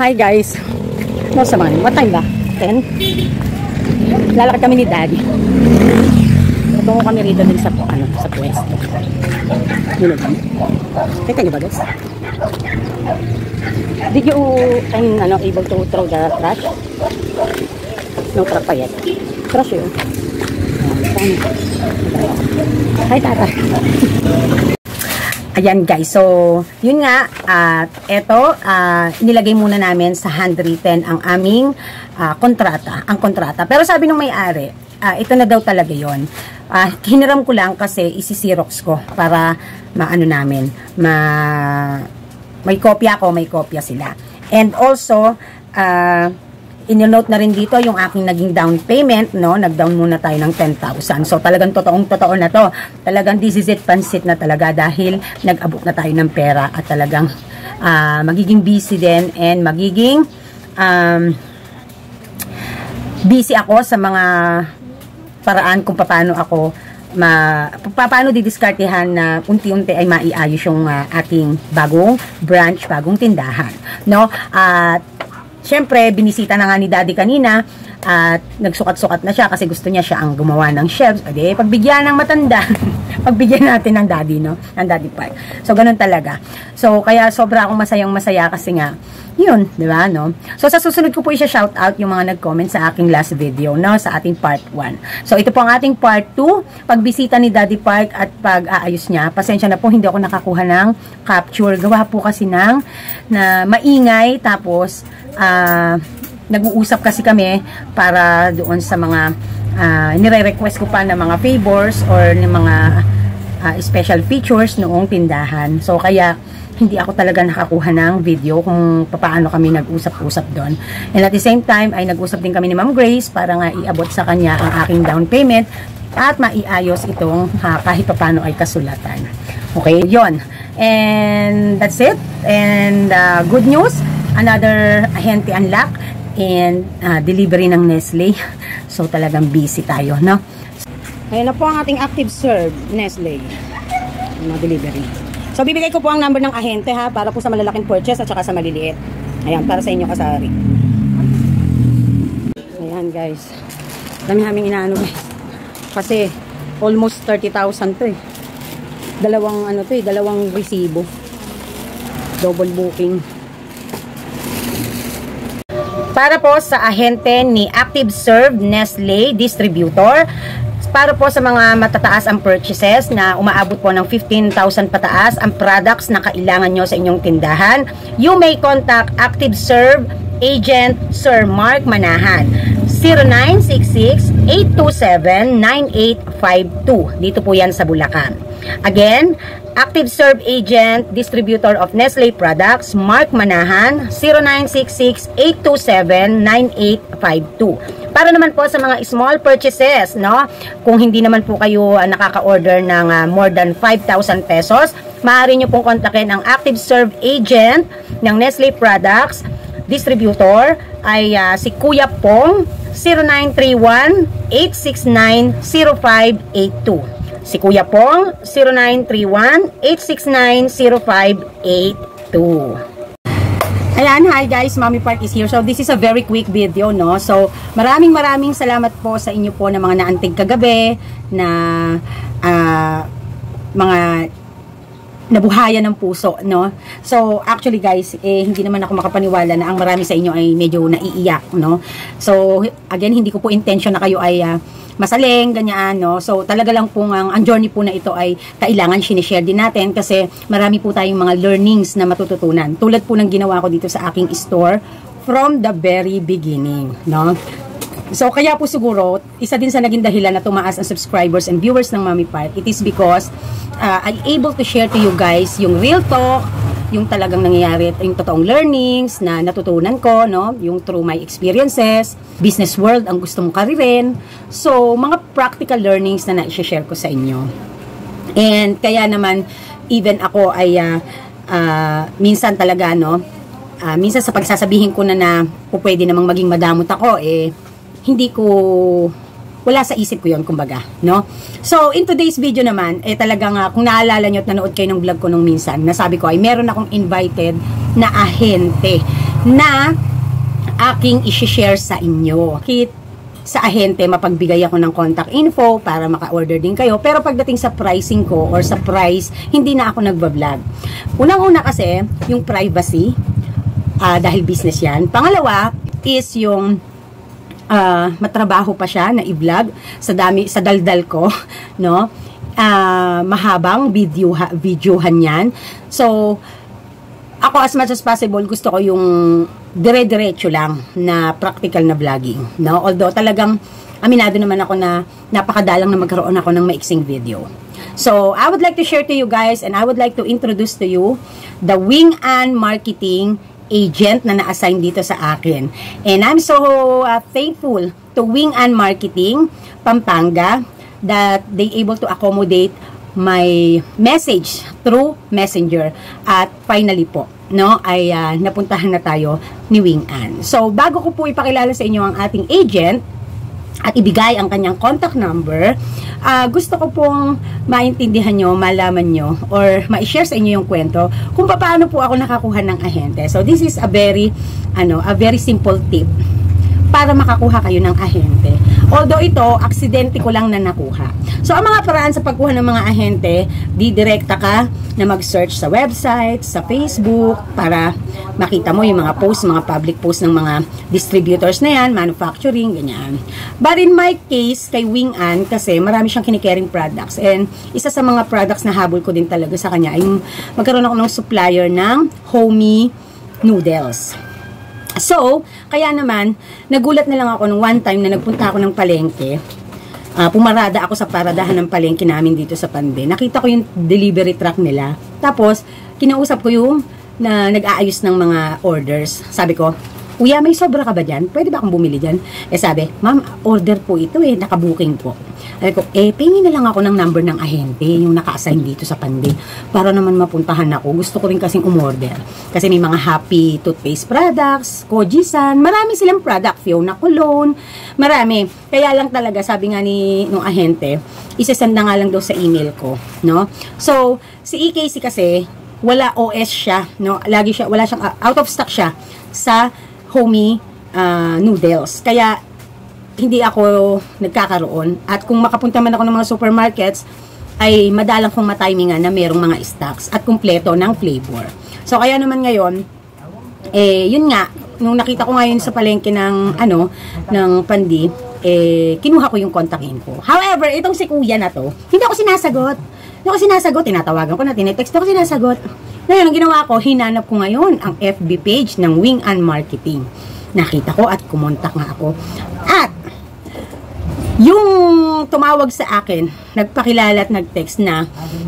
Hi guys. No saman. What time ba? 10? Lalakad kami ni Daddy. Tungo kami rito din sa sa pwesto. Yun lang. Kita niyo ba guys? Did you able to throw the trash? No truck pa yet. Trash yun. Hi tata. Ayan guys, so yun nga, eto, nilagay muna namin sa handwritten ang aming kontrata. Pero sabi nung may-ari, ito na daw talaga yun. Hiniram ko lang kasi isi-xerox ko para maano namin, may kopya ako, may kopya sila. And also, in-note na rin dito yung aking naging down payment, no? Nag-down muna tayo ng 10,000. So, talagang totoo na to. Talagang this is it, pansit na talaga dahil nag-abot na tayo ng pera at talagang magiging busy din and magiging busy ako sa mga paraan kung paano ako paano didiskartehan na unti-unti ay maiayos yung ating bagong branch, bagong tindahan, no? At syempre, binisita na nga ni Daddy kanina at nagsukat-sukat na siya kasi gusto niya siya ang gumawa ng shelves. Okay, pagbigyan ng matanda, pagbigyan natin ng Daddy, no? Ng Daddy Park. So, ganun talaga. So, kaya sobra akong masayang-masaya kasi nga, yun, di ba, no? So, sa susunod ko po i-shout out yung mga nag-comment sa aking last video, no? Sa ating part 1. So, ito po ang ating part 2, pagbisita ni Daddy Park at pag-aayos niya. Pasensya na po, hindi ako nakakuha ng capture. Gawa po kasi na maingay, tapos, nag-uusap kasi kami para doon sa mga nire-request ko pa na mga favors or ng mga special features noong tindahan. So, kaya hindi ako talaga nakakuha ng video kung paano kami nag-usap-usap doon. And at the same time, ay nag-usap din kami ni Ma'am Grace para nga iabot sa kanya ang aking down payment at maiayos itong kahit paano ay kasulatan. Okay, yon. And that's it. And good news, another ahente unlock and delivery ng Nestle. So talagang busy tayo, no? Ayan na po ang ating active serve Nestle na delivery. So bibigay ko po ang number ng ahente ha, para po sa malalaking purchase at saka sa maliliit. Ayan, para sa inyo kasari. Ayan guys, dami naming inaano guys, kasi almost 30,000 to eh. Dalawang resibo, double booking. Para po sa ahente ni Active Serve Nestle Distributor, para po sa mga matataas ang purchases na umaabot po ng 15,000 pataas ang products na kailangan nyo sa inyong tindahan, you may contact Active Serve Agent Sir Mark Manahan, 0966-827-9852. Dito po yan sa Bulacan. Again, Active Serve Agent Distributor of Nestle Products, Mark Manahan, 0966-827-9852. Para naman po sa mga small purchases, no? Kung hindi naman po kayo nakaka-order ng more than 5,000 pesos, maaari nyo pong kontakin ang Active Serve Agent ng Nestle Products Distributor ay si Kuya Pong, 0931-869-0582. Si Kuya Pong, 0931-869-0582. Ayan, hi guys, Mommy Park is here. So this is a very quick video, no? So maraming salamat po sa inyo po na mga naantig kagabi na mga nabuhayan ng puso, no? So actually guys, hindi naman ako makapaniwala na ang marami sa inyo ay medyo naiiyak, no? So again, hindi ko po intention na kayo ay masaling, ganyan, no? So, talaga lang po ang journey po na ito ay kailangan sinishare din natin kasi marami po tayong mga learnings na matututunan. Tulad po ng ginawa ko dito sa aking store from the very beginning, no? So, kaya po siguro, isa din sa naging dahilan na tumaas ang subscribers and viewers ng Mommy Park, it is because I'm able to share to you guys yung real talk, yung talagang nangyayari, yung totoong learnings na natutunan ko, no? Yung through my experiences, business world ang gusto mong karirin. So, mga practical learnings na na-share ko sa inyo. And kaya naman, even ako ay minsan talaga, no? Minsan sa pagsasabihin ko na pwede namang maging madamot ako, hindi ko wala sa isip ko yon, kumbaga, no? So, in today's video naman, talagang kung naalala nyo at nanood kayo ng vlog ko nung minsan, nasabi ko ay meron akong invited na ahente na aking i-share sa inyo. Sa ahente, mapagbigay ako ng contact info para maka-order din kayo. Pero pagdating sa pricing ko or sa price, hindi na ako nagbablog. Unang-una kasi, yung privacy, dahil business yan. Pangalawa is yung matrabaho pa siya na i-vlog sa daldal ko, no? Mahabang videohan yan. So, ako as much as possible, gusto ko yung dire-diretso lang na practical na vlogging, no? Although talagang aminado naman ako na napakadalang na magkaroon ako ng maiksing video. So, I would like to share to you guys and I would like to introduce to you the Wing An Marketing agent na na-assign dito sa akin. And I'm so thankful to Wing An Marketing Pampanga that they able to accommodate my message through Messenger. At finally po, no, ay napuntahan na tayo ni Wing An. So, bago ko po ipakilala sa inyo ang ating agent at ibigay ang kanyang contact number, gusto ko pong maintindihan nyo, malaman nyo, or ma-share sa inyo yung kwento kung paano po ako nakakuha ng ahente. So, this is a very simple tip para makakuha kayo ng ahente. Although ito, aksidente ko lang na nakuha. So, ang mga paraan sa pagkuha ng mga ahente, didirekta ka na mag-search sa website, sa Facebook, para makita mo yung mga posts, mga public posts ng mga distributors na yan, manufacturing, ganyan. But in my case, kay Wing An, kasi marami siyang kinikaring products. And isa sa mga products na habol ko din talaga sa kanya ay magkaroon ako ng supplier ng homey noodles. So, kaya naman, nagulat na lang ako nung one time na nagpunta ako ng palengke. Pumarada ako sa paradahan ng palengke namin dito sa Pande. Nakita ko yung delivery truck nila. Tapos, kinausap ko yung na nag-aayos ng mga orders. Sabi ko, "Kuya, may sobra ka ba dyan? Pwede ba akong bumili dyan?" Sabi, "Ma'am, order po ito nakabooking po." Sabi ko, pingin na lang ako ng number ng ahente, yung naka-assign dito sa Pande, para naman mapuntahan ako. Gusto ko rin kasing umorder. Kasi may mga Happy toothpaste products, Kojisan, marami silang product, Fiona Cologne, marami. Kaya lang talaga, sabi nga nung ahente, isasend na nga lang daw sa email ko, no? So, si EKC kasi, wala OS siya, no? Lagi siya, wala siyang, out of stock siya sa homey noodles. Kaya, hindi ako nagkakaroon. At kung makapunta man ako ng mga supermarkets, ay madalang kong matimingan na merong mga stocks at kumpleto ng flavor. So, kaya naman ngayon, yun nga, nung nakita ko ngayon sa palengke ng, ng Pandi, kinuha ko yung contact info. However, itong si kuya na to, hindi ako sinasagot. Tinatawagan ko na, tinetext ako, sinasagot. Ngayon, ang ginawa ko, hinanap ko ngayon ang FB page ng Wing An Marketing. Nakita ko at kumontak nga ako. At, yung tumawag sa akin, nagpakilala at nag-text na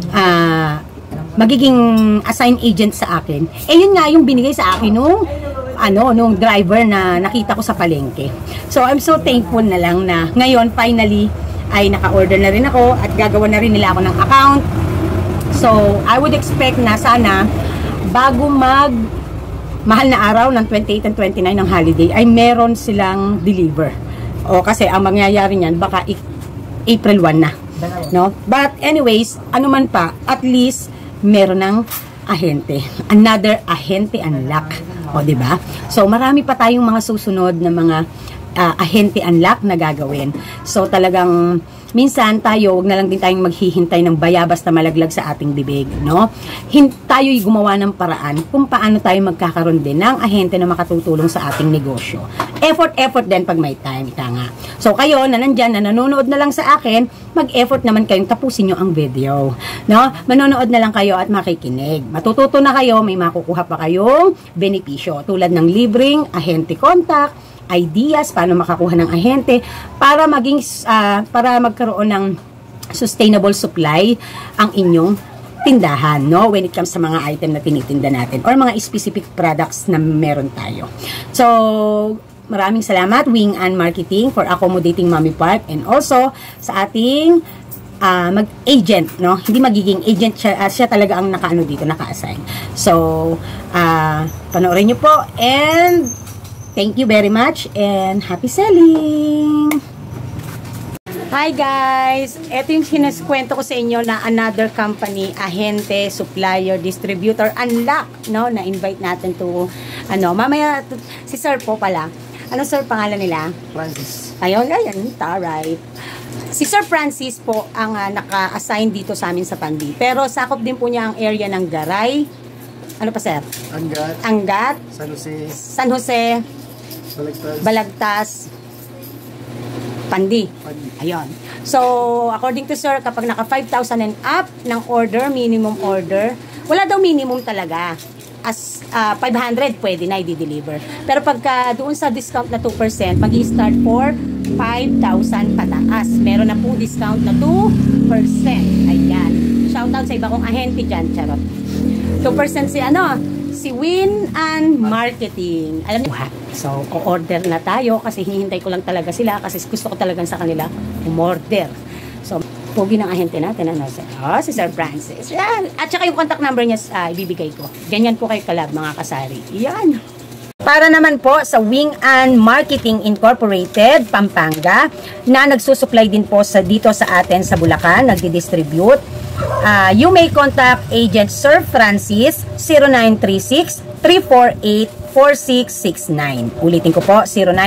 magiging assigned agent sa akin. Yun nga yung binigay sa akin nung driver na nakita ko sa palengke. So, I'm so thankful na lang na ngayon, finally, ay naka-order na rin ako at gagawa na rin nila ako ng account. So, I would expect na sana, bago mahal na araw ng 28 and 29 ng holiday, ay meron silang deliver. Kasi ang mangyayari niyan, baka April 1 na. No? But anyways, anuman pa, at least, meron ng ahente. Another ahente unlock. Diba? So, marami pa tayong mga susunod na mga ahente unlock na gagawin. So, talagang minsan tayo, wag na lang din tayong maghihintay ng bayabas na malaglag sa ating bibig, no? Tayo'y gumawa ng paraan kung paano tayo magkakaroon din ng ahente na makatutulong sa ating negosyo. Effort din pag may time, ika nga. So, kayo na nandyan, na nanonood na lang sa akin, mag-effort naman kayong tapusin nyo ang video, no? Manonood na lang kayo at makikinig. Matututo na kayo, may makukuha pa kayong benepisyo, tulad ng libreng ahente contact, ideas, paano makakuha ng ahente, para magkaroon ng sustainable supply ang inyong tindahan, no? When it comes sa mga item na tinitinda natin or mga specific products na meron tayo. So, maraming salamat, Wing An Marketing, for accommodating Mommy Park, and also sa ating mag-agent, no? Hindi magiging agent siya talaga ang dito, naka-assign. So, panoorin nyo po, and thank you very much and happy selling! Hi guys! Ito yung sinaskwento ko sa inyo na another company, ahente, supplier, distributor, unlock, no? Na-invite natin to, mamaya, si Sir po pala. Ano Sir pangalan nila? Francis. Ayun, alright. Si Sir Francis po ang naka-assign dito sa amin sa Pandi. Pero sakop din po niya ang area ng Garay. Ano pa Sir? Angat. San Jose. Balagtas. Pandi. Ayun. So, according to Sir, kapag naka 5,000 and up ng order, minimum order, wala daw minimum talaga. As 500, pwede na i-deliver. Pero pagka doon sa discount na 2%, mag-i-start for 5,000 pataas. Meron na po discount na 2%. Ayan. Shoutout sa iba kong ahente dyan. Charot. 2% si Win and Marketing. Alam niyo, so, o-order na tayo kasi hinihintay ko lang talaga sila kasi gusto ko talagang sa kanila umorder. So, pogi ng ahente natin, si Sir Francis. Yan. At saka yung contact number niya, ibibigay ko. Ganyan po kayo kalab, mga kasari. Yan. Para naman po sa Wing and Marketing Incorporated, Pampanga, na nagsusupply din po dito sa atin sa Bulacan, nagdi-distribute. You may contact Agent Sir Francis 0936-348-4669. Ulitin ko po,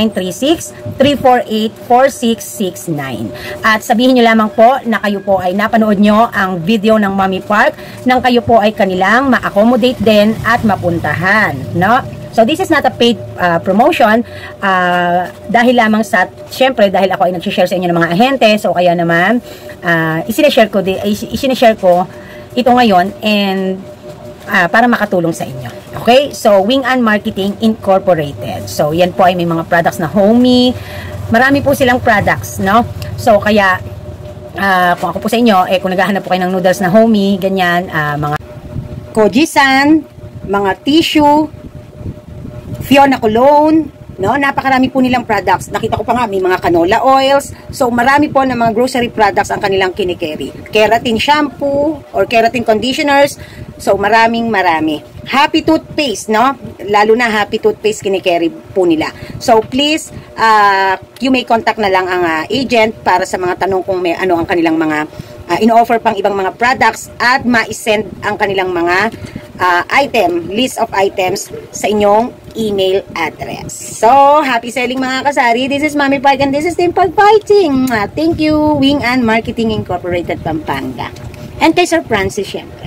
0936-348-4669. At sabihin nyo lamang po na kayo po ay napanood nyo ang video ng Mommy Park nang kayo po ay kanilang ma-accommodate din at mapuntahan. No? So, this is not a paid promotion dahil lamang sa, syempre, dahil ako ay nag-share sa inyo ng mga ahente, so kaya naman, isinashare ko ito ngayon and para makatulong sa inyo. Okay? So, Wing and Marketing Incorporated. So, yan po ay may mga products na homey. Marami po silang products, no? So, kaya, kung ako po sa inyo, kung naghahanap po kayo ng noodles na homey, ganyan, mga Kojisan, mga tissue, Fiona Cologne, no? Napakarami po nilang products. Nakita ko pa nga, may mga canola oils. So, marami po ng mga grocery products ang kanilang kinikerry. Keratin shampoo or keratin conditioners. So, marami. Happy toothpaste, no? Lalo na happy toothpaste kinikerry po nila. So, please, you may contact na lang ang agent para sa mga tanong kung may ano ang kanilang mga in-offer pang ibang mga products at ma-send ang kanilang mga list of items sa inyong email address. So, happy selling mga kasari. This is Mommy Park and this is Team Pag Fighting. Thank you, Wing and Marketing Incorporated, Pampanga. And kay Sir Francis, syempre.